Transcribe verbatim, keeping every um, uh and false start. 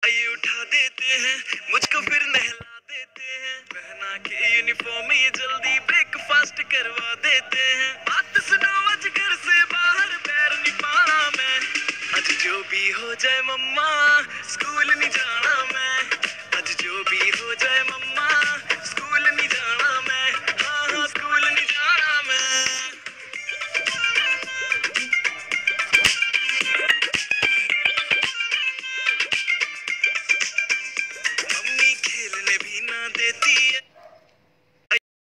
ये उठा देते हैं मुझको फिर नहला देते हैं पहना के यूनिफॉर्म ये जल्दी ब्रेकफास्ट करवा देते हैं बात सुनो आज घर से बाहर पैर नहीं पाना मैं आज जो भी हो जाए मम्मा स्कूल नहीं जाना।